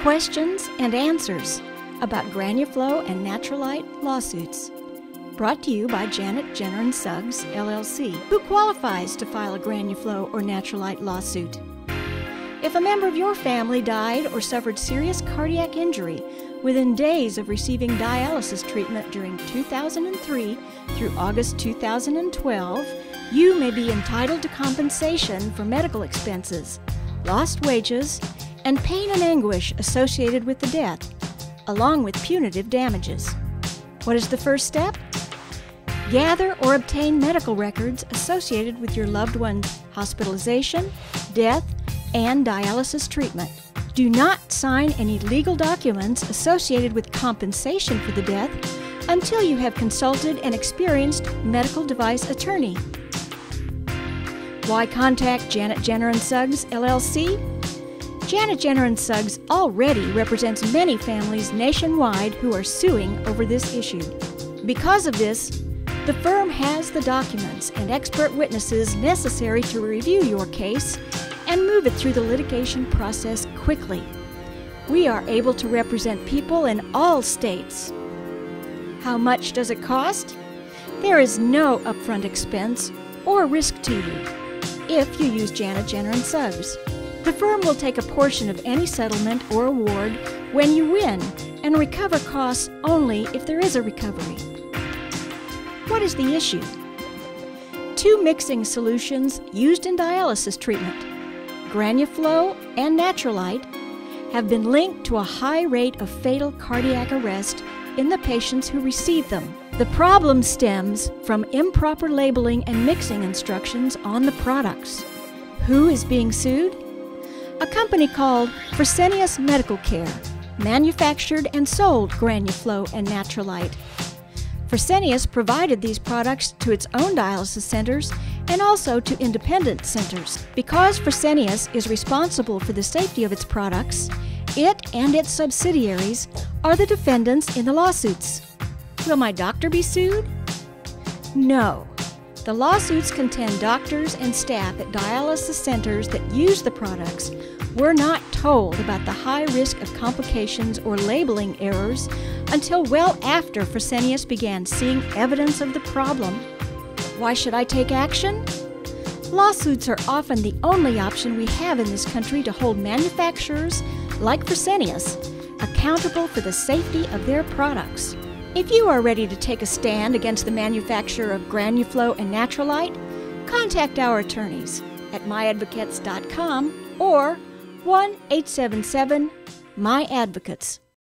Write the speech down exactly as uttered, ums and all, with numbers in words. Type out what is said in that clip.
Questions and answers about GranuFlo and Natrolite lawsuits. Brought to you by Janet Jenner and Suggs, L L C. Who qualifies to file a GranuFlo or Natrolite lawsuit? If a member of your family died or suffered serious cardiac injury within days of receiving dialysis treatment during two thousand three through August two thousand twelve, you may be entitled to compensation for medical expenses, lost wages, and pain and anguish associated with the death, along with punitive damages. What is the first step? Gather or obtain medical records associated with your loved one's hospitalization, death, and dialysis treatment. Do not sign any legal documents associated with compensation for the death until you have consulted an experienced medical device attorney. Why contact Janet Jenner and Suggs, L L C? Janet Jenner and Suggs already represents many families nationwide who are suing over this issue. Because of this, the firm has the documents and expert witnesses necessary to review your case and move it through the litigation process quickly. We are able to represent people in all states. How much does it cost? There is no upfront expense or risk to you if you use Janet Jenner and Suggs. The firm will take a portion of any settlement or award when you win and recover costs only if there is a recovery. What is the issue? Two mixing solutions used in dialysis treatment, GranuFlo and Natrolite, have been linked to a high rate of fatal cardiac arrest in the patients who receive them. The problem stems from improper labeling and mixing instructions on the products. Who is being sued? A company called Fresenius Medical Care manufactured and sold GranuFlo and Natrolite. Fresenius provided these products to its own dialysis centers and also to independent centers. Because Fresenius is responsible for the safety of its products, it and its subsidiaries are the defendants in the lawsuits. Will my doctor be sued? No. The lawsuits contend doctors and staff at dialysis centers that use the products were not told about the high risk of complications or labeling errors until well after Fresenius began seeing evidence of the problem. Why should I take action? Lawsuits are often the only option we have in this country to hold manufacturers, like Fresenius, accountable for the safety of their products. If you are ready to take a stand against the manufacturer of GranuFlo and Natrolite, contact our attorneys at my advocates dot com or one eight seven seven, M Y advocates.